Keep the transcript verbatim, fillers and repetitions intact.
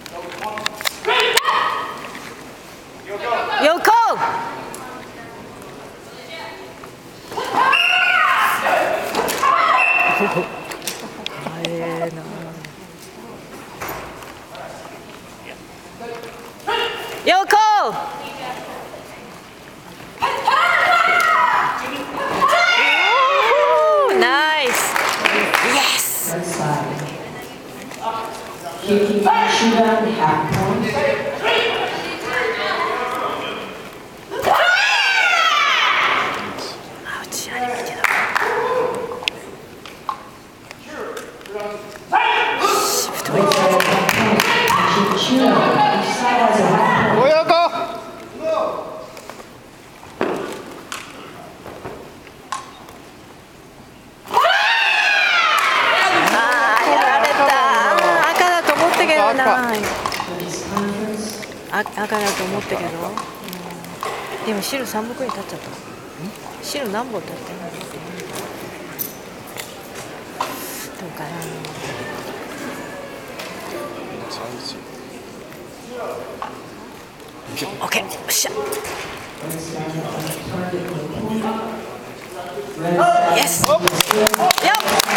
横。早えな。横。ナイス。Yes. Kicking shootout half point. あ、打ちあれ見てた。シフトいい。 親子。 あ、赤だと思ったけど、うん、でも白三目に立っちゃった。白何本立ってんの？どうかな。オッケー、よっしゃ。イエス。よっ。